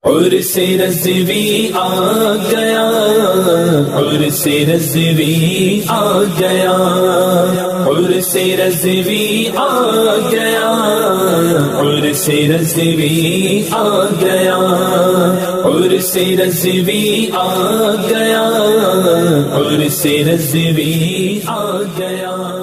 और से रज़वी आ गया, और से रज़वी आ गया, और से रज़वी आ गया, और से रज़वी आ गया, और से रज़वी आ गया, और से रज़वी आ गया।